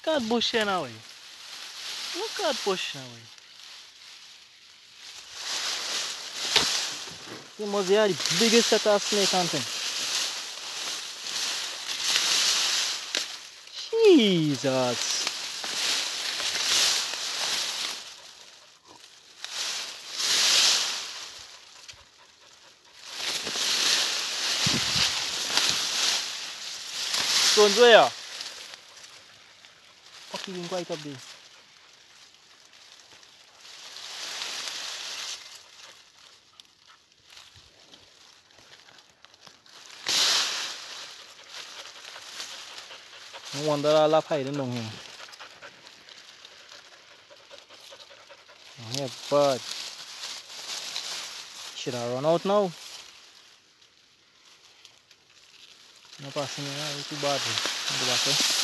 at bush here now. Look at bush now. You must be the biggest set of snake hunting. Jesus. Stones where? Fuck, even quite up there. No wonder all of hiding down here. Yeah, but should I run out now? No passing me now, it's too bad. Go back there.